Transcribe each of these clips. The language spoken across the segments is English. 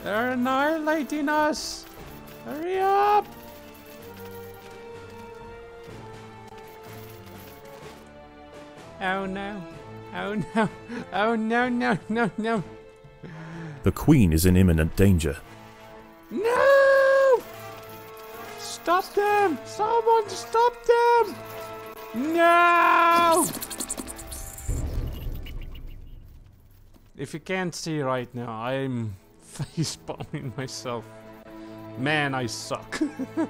They're annihilating us! Hurry up! Oh no. Oh no. Oh no, no, no, no. The Queen is in imminent danger. No! Stop them! Someone stop them! No! If you can't see right now, I'm facepalming myself. Man, I suck.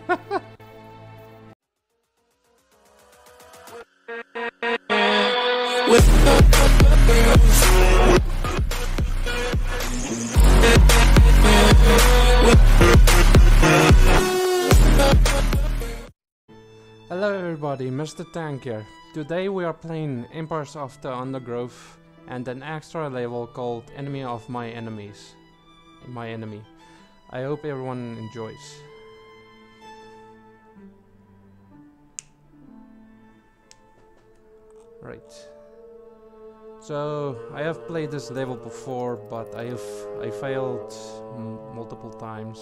Hello everybody, Mr.Tank here. Today we are playing Empires of the Undergrowth and an extra level called Enemy of My Enemies. My enemy. I hope everyone enjoys. Right. So I have played this level before, but I failed multiple times.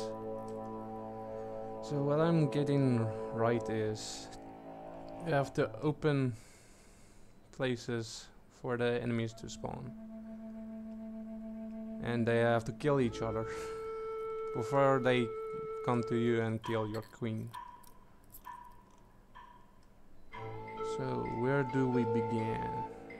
So what I'm getting right is you have to open places for the enemies to spawn. And they have to kill each other before they come to you and kill your queen. So where do we begin?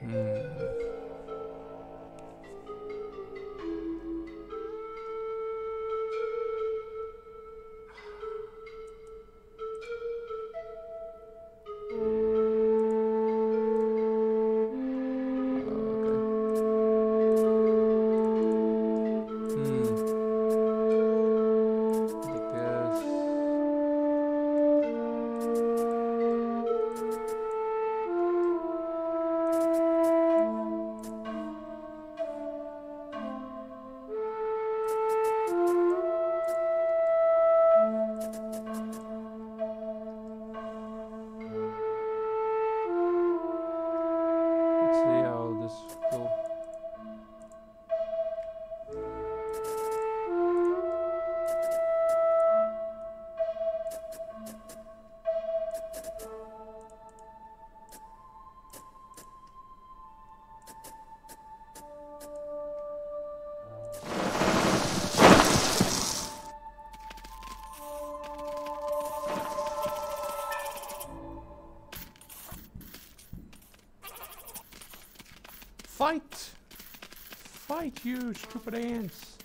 Fight! Fight, you stupid ants!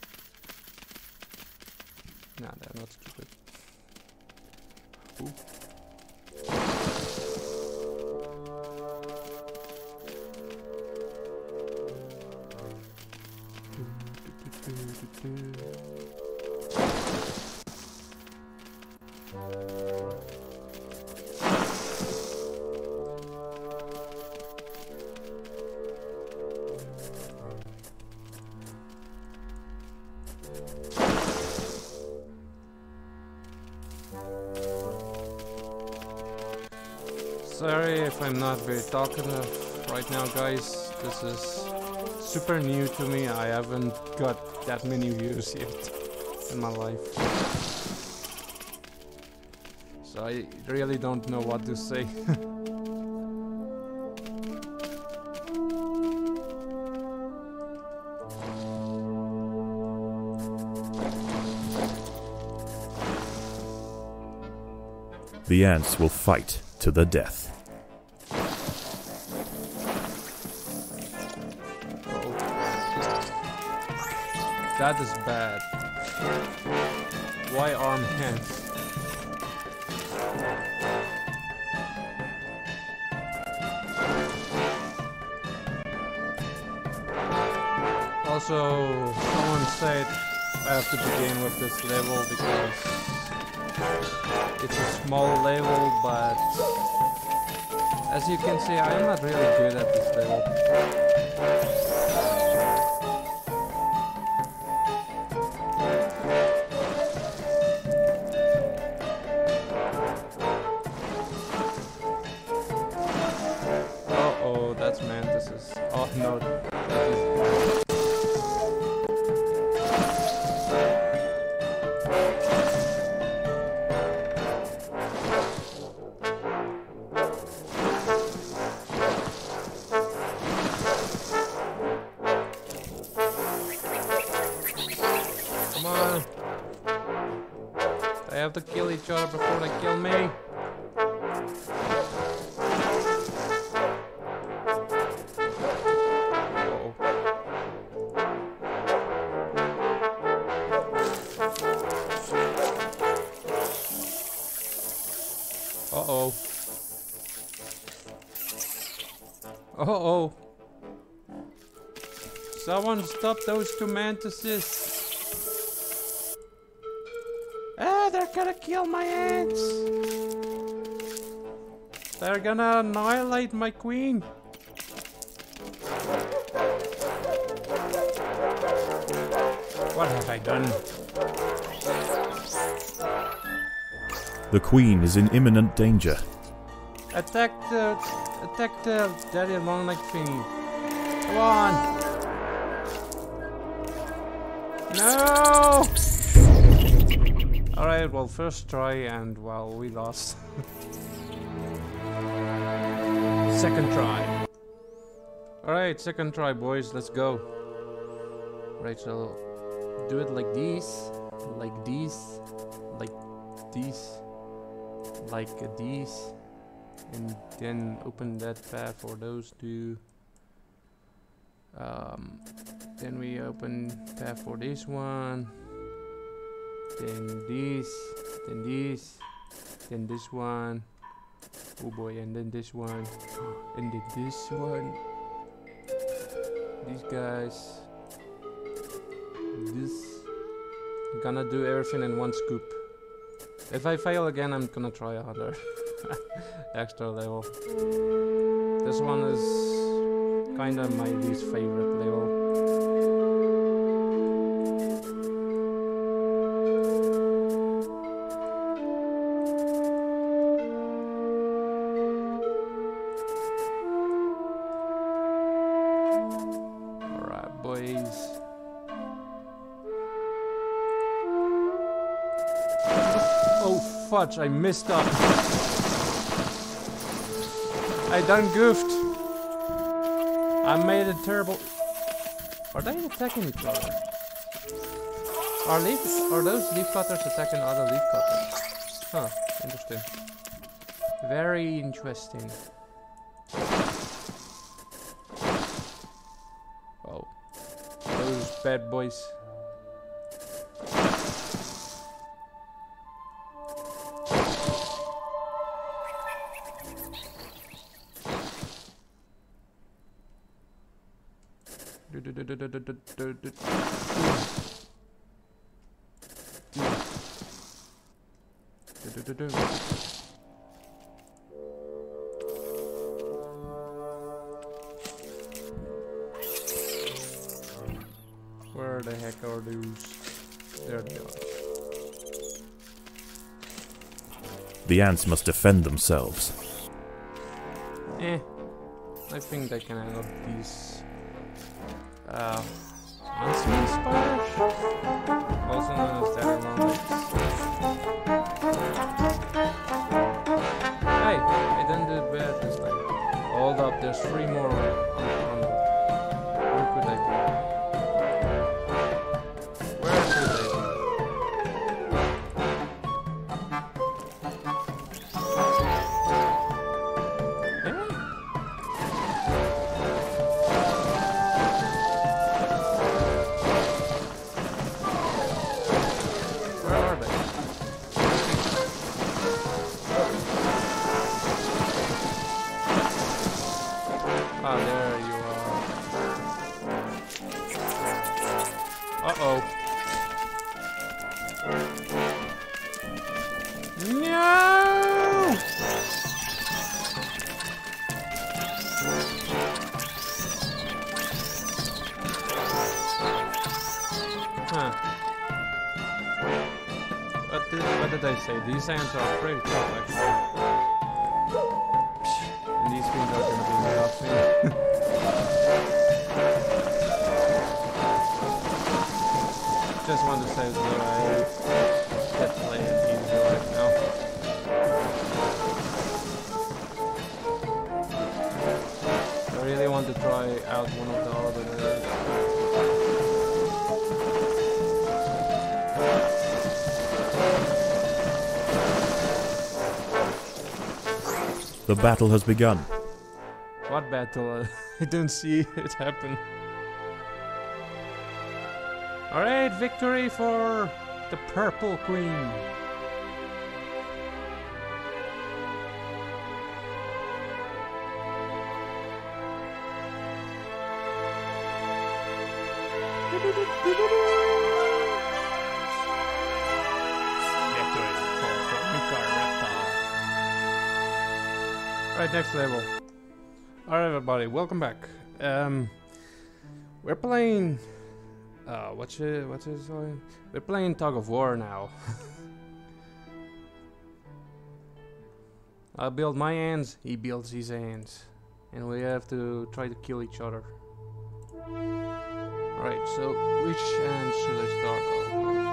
Nah, they're not stupid. Ooh. Sorry if I'm not very talkative right now, guys. This is super new to me. I haven't got that many views yet in my life. So I really don't know what to say. The ants will fight to the death. That is bad. Why arm hands? Also, someone said I have to begin with this level because it's a small level, but as you can see, I'm not really good at this level. Uh-oh, that's mantises. Oh no, that is bad. have to kill each other before they kill me. Uh-oh. Uh-oh. Someone stop those two mantises. Ah, they're gonna kill my ants. They're gonna annihilate my queen. What have I done? The queen is in imminent danger. Attack the daddy long leg thingy. Come on. No! Alright, well, first try and, well, we lost. Second try. Alright, second try, boys, let's go. Right, so do it like this, like this, like this, like this, and then open that path for those two. Then we open tab for this one, then this, then this one. Oh boy, and then this one, and then this one. These guys. This. I'm gonna do everything in one scoop. If I fail again, I'm gonna try another extra level. This one is kinda my least favorite level. Alright, boys. Oh fudge, I messed up. I done goofed. I made a terrible... Are they attacking each other? Are those leaf cutters attacking other leaf cutters? Huh, interesting. Very interesting. Oh. Those bad boys. Where the heck are those? There they are. The ants must defend themselves. I think they can handle these unseen spiders, also known as daddy long legs. Hey, I didn't do bad this time. Hold up, there's 3 more on the... Where could they be? Where could they be? Ah, there you are. Uh-oh. No! Huh. What did I say? These ants are pretty tough, actually. And these things are gonna be made up soon. Just want to say that I get playing easy right now. I really want to try out one of the other nerds. The battle has begun. What battle? I didn't see it happen. Alright, victory for the Purple Queen. Alright, next level. Alright everybody, welcome back. We're playing what's it called? We're playing Tug of War now. I build my hands, he builds his hands. And we have to try to kill each other. Alright, so which hand should I start off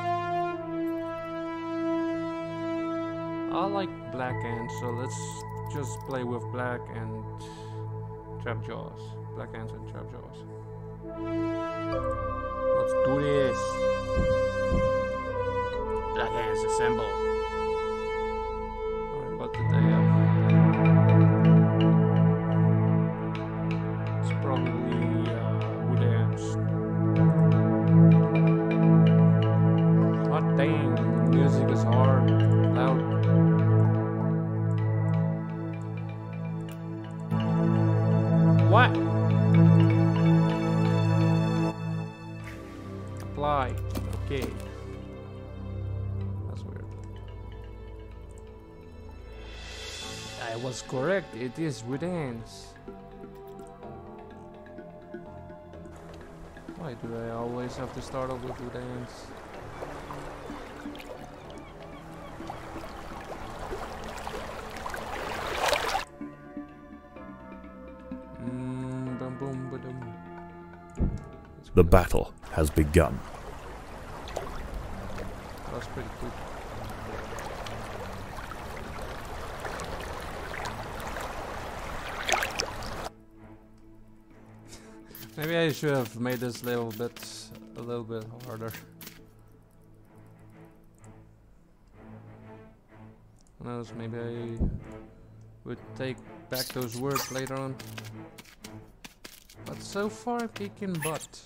with? I like black hands, so let's just play with black and trap jaws. Black hands and trap jaws. Let's do this. Black hands assemble. Alright, what did they have? It's probably wood hands. God dang, the music is hard, loud. What? Apply. Okay. That's weird. I was correct. It is with hands. Why do I always have to start off with hands? The battle has begun. That's pretty quick. Maybe I should have made this a little bit harder. Who knows, maybe I would take back those words later on. But so far, kicking butt.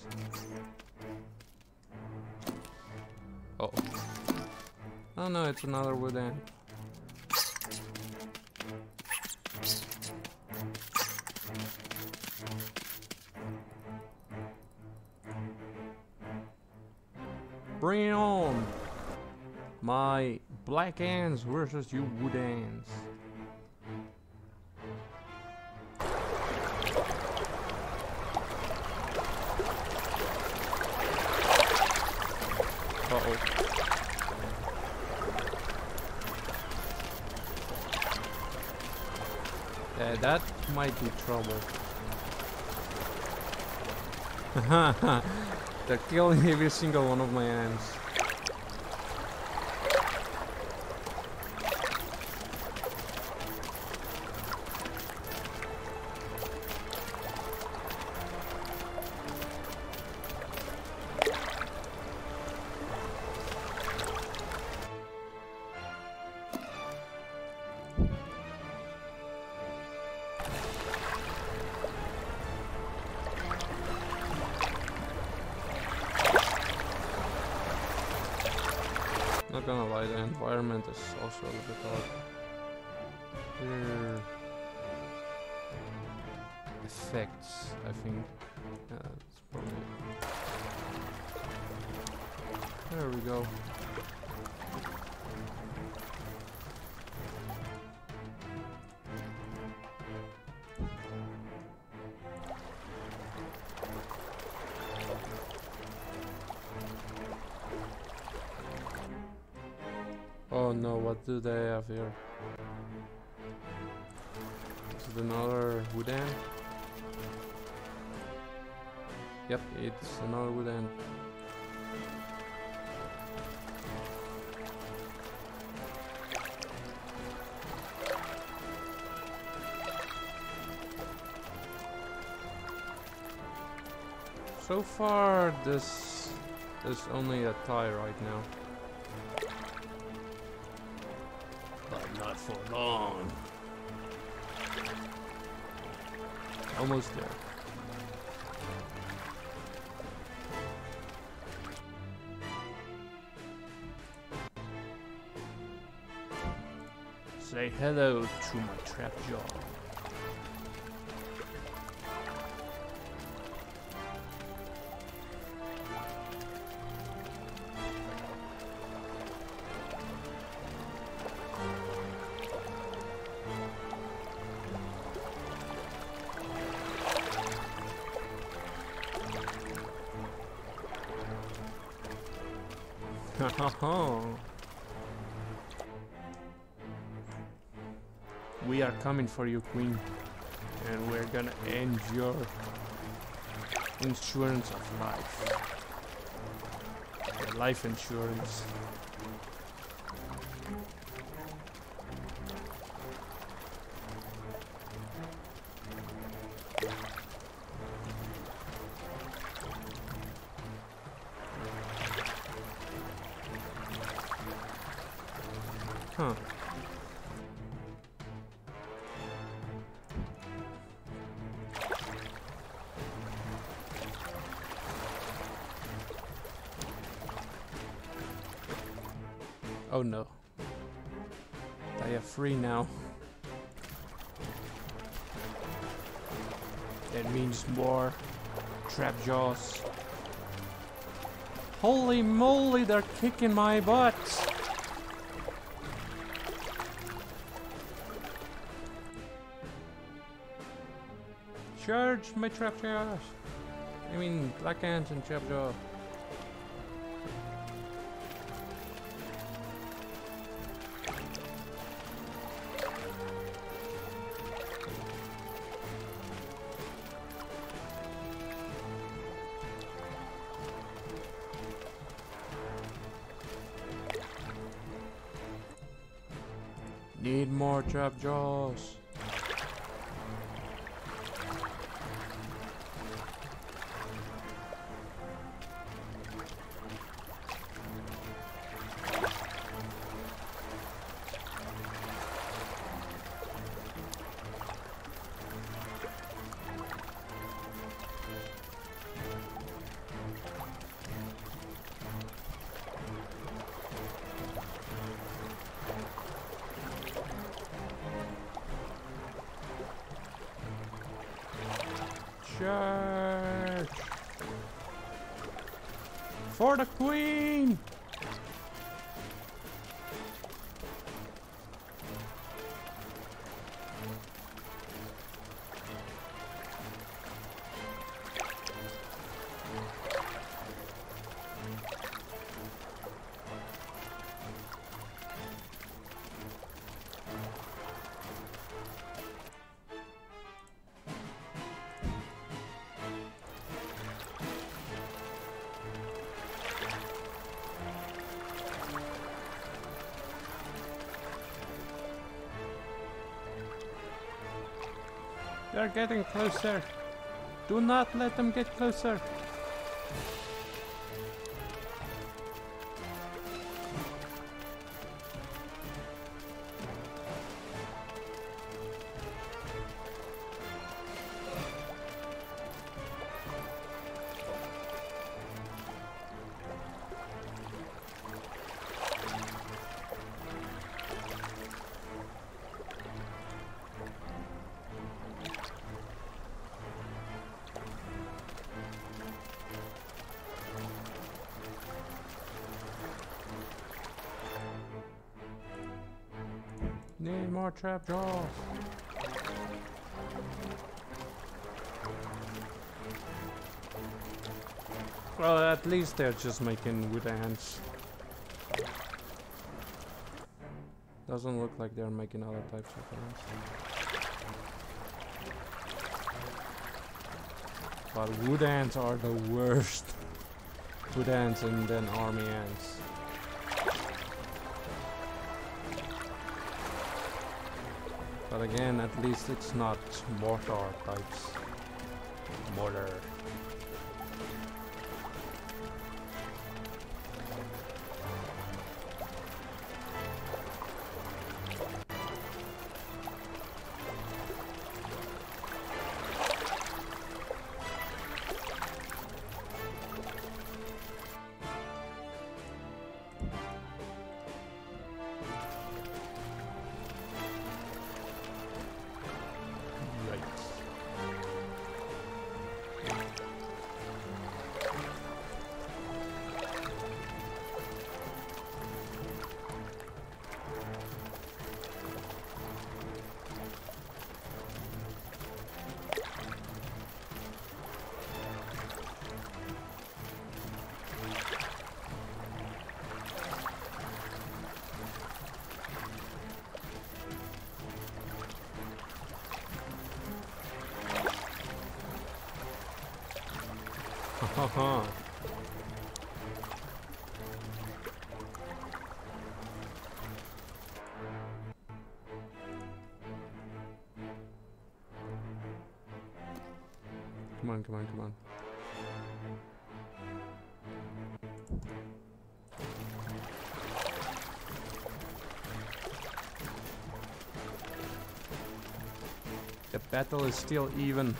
Oh. Oh no, it's another wood end. Bring it on! My black hands versus you wood hands. Uh-oh. Yeah, that might be trouble. They're killing every single one of my hands. Not gonna lie, the environment is also a little bit odd. Here, effects, I think. Yeah, that's probably it. There we go. Oh no, what do they have here? Is it another wood end? Yep, it's another wood end. So far, this is only a tie right now. But not for long. Almost there. Say hello to my trap jaw. We are coming for you, Queen, and we're gonna end your insurance of life. Your life insurance. Huh. Oh no. They are free now. That means more trap jaws. Holy moly, they're kicking my butt! Charge my trap jaws! I mean, black ants and trap jaw. Need more trap jaws. Charge! For the Queen! They're getting closer. Do not let them get closer. Need more trap jaws. Well, at least they're just making wood ants. Doesn't look like they're making other types of ants. But wood ants are the worst. Wood ants and then army ants. But again, at least it's not mortar types. Mortar. Haha. Come on, come on, come on. The battle is still even.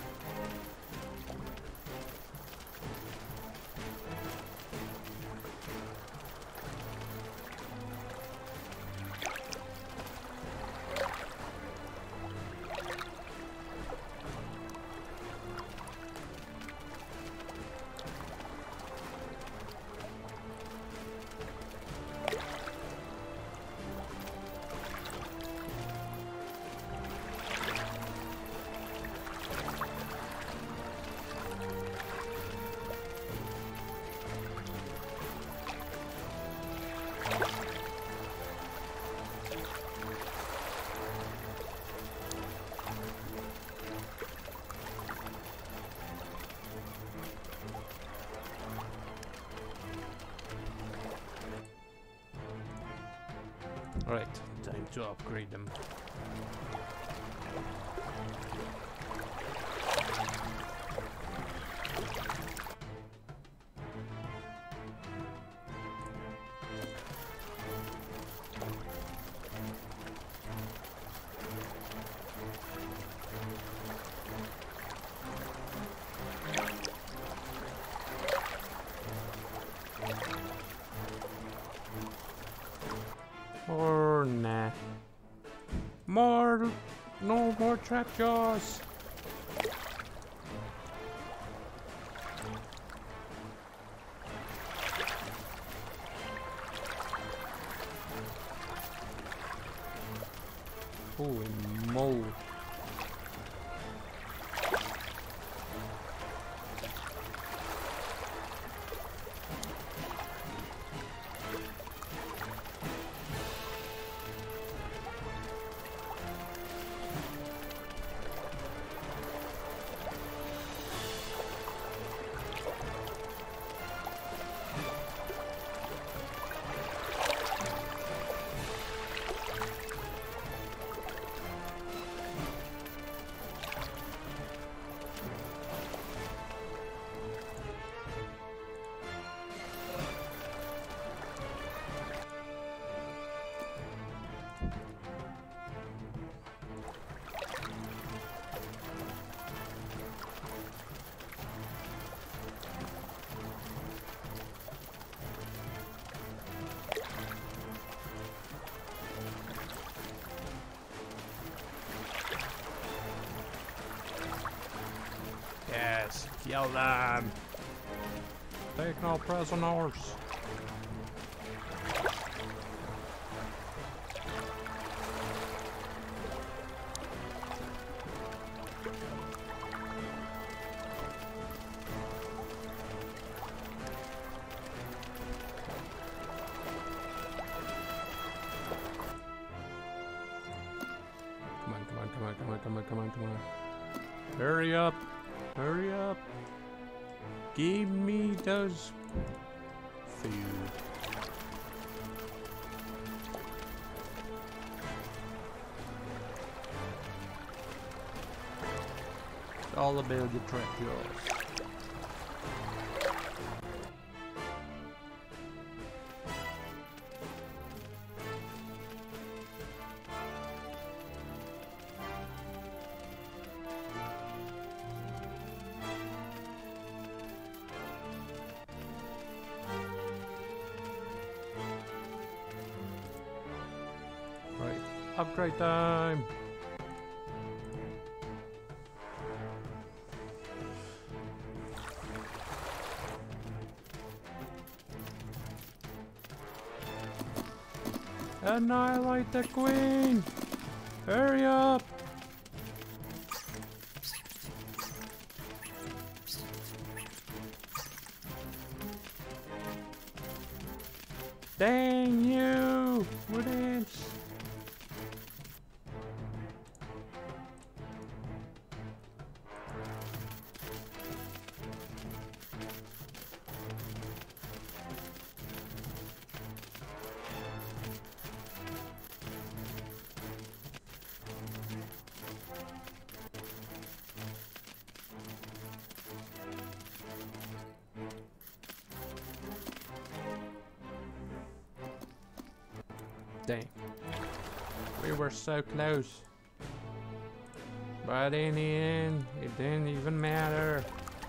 Alright, time to upgrade them. Or nah. More! No more trap jaws! Holy moly. Yes, kill them! Take no prisoners! Come on, come on, come on, come on, come on, come on, come on. Hurry up! Hurry up! Give me those food. It's all about the trap jaws. Upgrade time! Annihilate the queen! Hurry up! Dang you! Wood ants! Dang. We were so close. But in the end, it didn't even matter.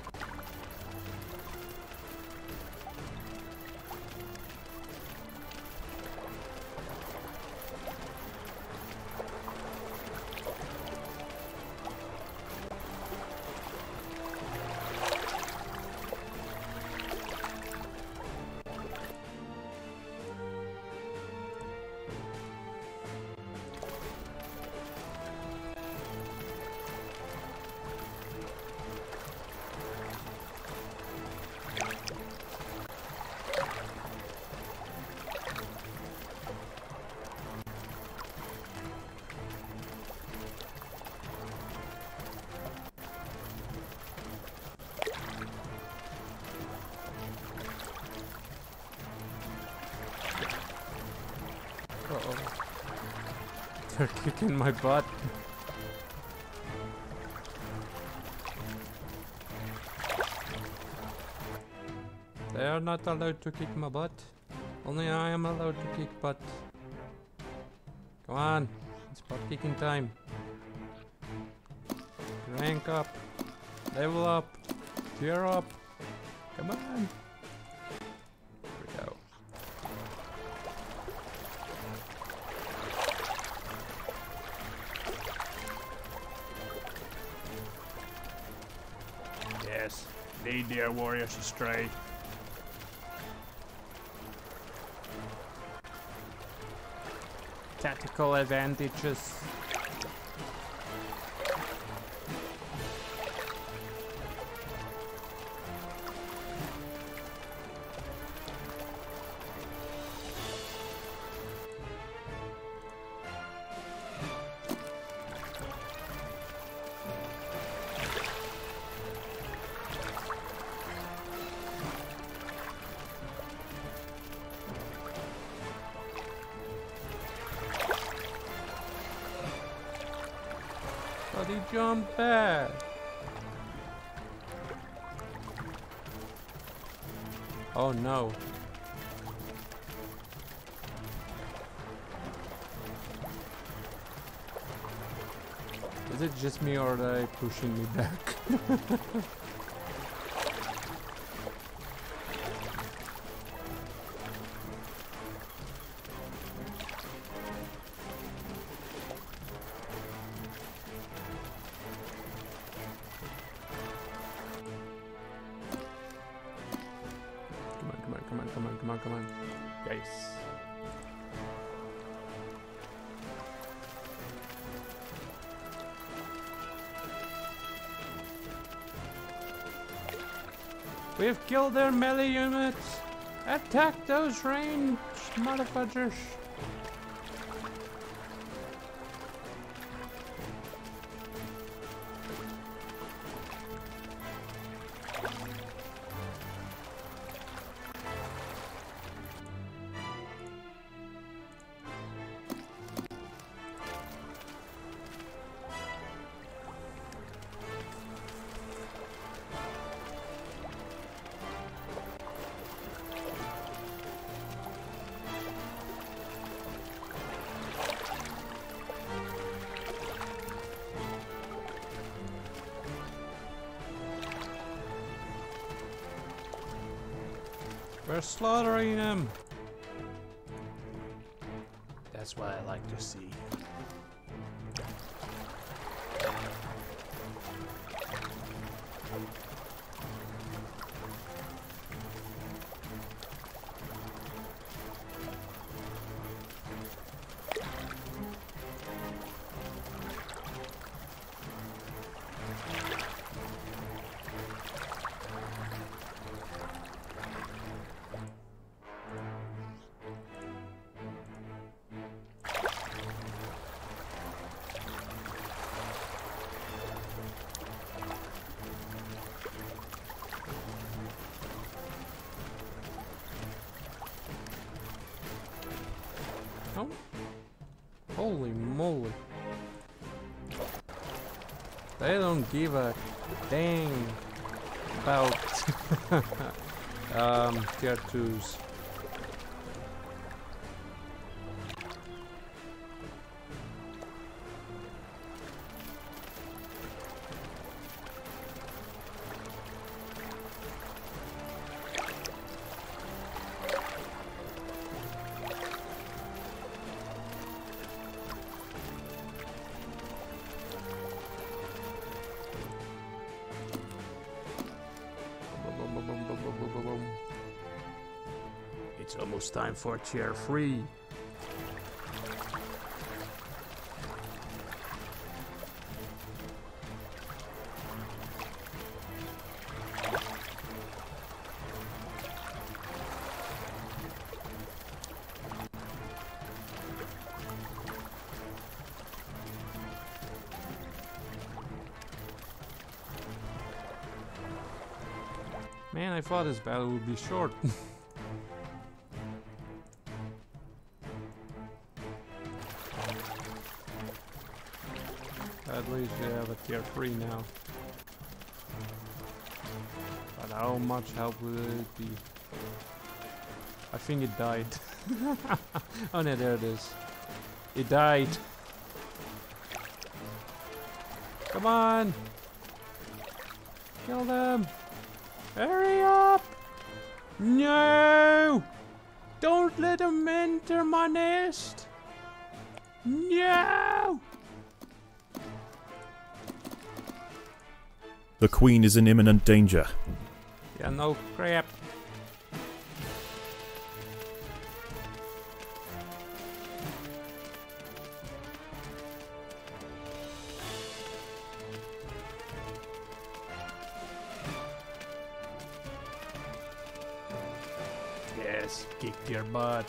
Uh-oh. They're kicking my butt. They are not allowed to kick my butt. Only I am allowed to kick butt. Come on. It's butt kicking time. Rank up. Level up. Cheer up. Come on. Here we go. Yes. Lead the warriors astray. Tactical advantages. But he jumped back. Oh no. Is it just me or are they pushing me back? Come on. Yes. We've killed their melee units. Attack those ranged motherfuckers. We're slaughtering them. That's what I like to see. Oh. Holy moly. They don't give a dang about tier 2s. It's almost time for tier 3. Man, I thought this battle would be short. At least we have a tier 3 now. But how much help will it be? I think it died. Oh no, there it is. It died. Come on! Kill them! Hurry up! No! Don't let them enter my nest! No! The queen is in imminent danger. Yeah, no crap. Yes, kick their butt.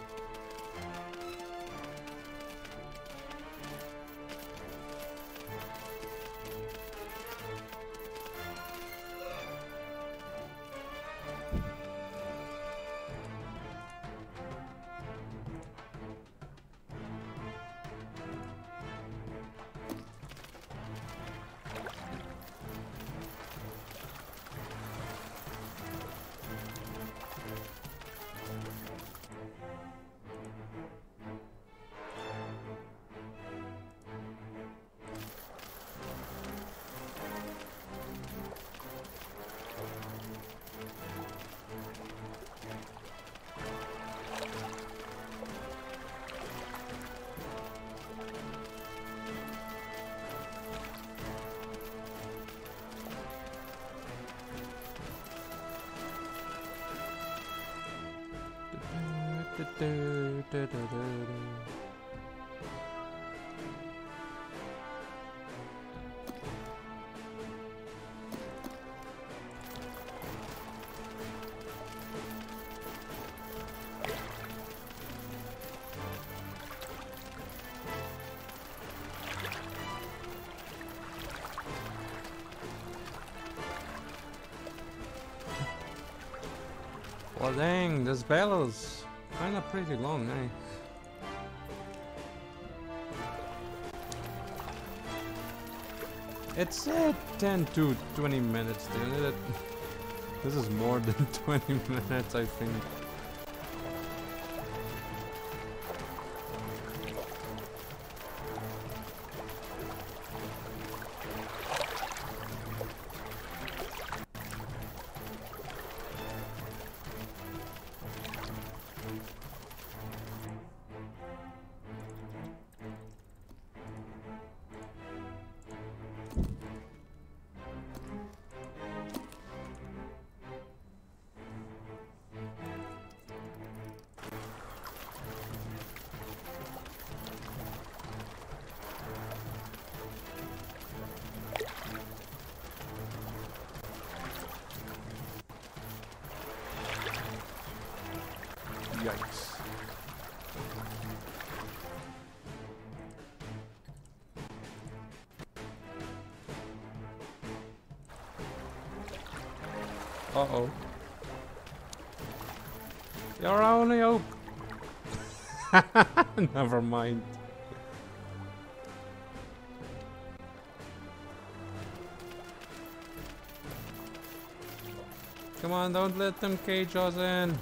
Well dang, this battle's kinda pretty long, eh? It said 10 to 20 minutes, didn't it? This is more than 20 minutes, I think. Yikes. Uh-oh. Your only hope. Never mind. Come on, don't let them cage us in.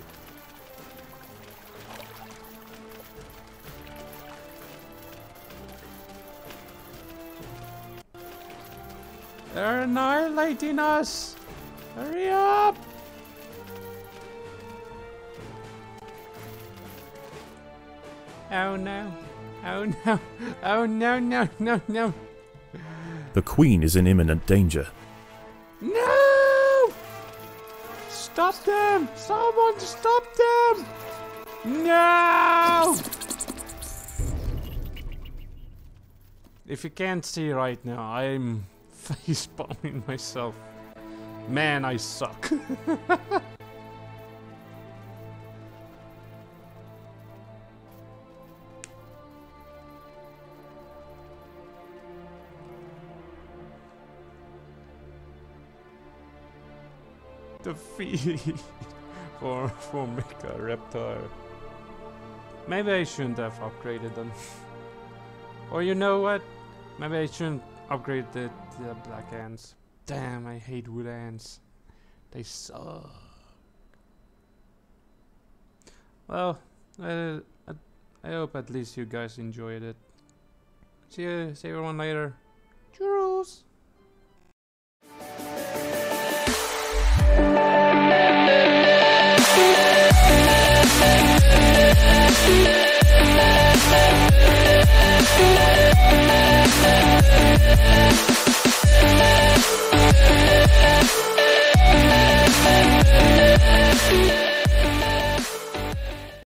They're annihilating us! Hurry up! Oh no. Oh no. Oh no, no, no, no. The queen is in imminent danger. No! Stop them! Someone stop them! No! If you can't see right now, I'm face bombing myself. Man, I suck. Defeat for Mecha Reptar. Maybe I shouldn't have upgraded them. Or you know what? Maybe I shouldn't upgrade the black ants. Damn, I hate wood ants. They suck. Well, I hope at least you guys enjoyed it. See everyone later. Churros! Yeah.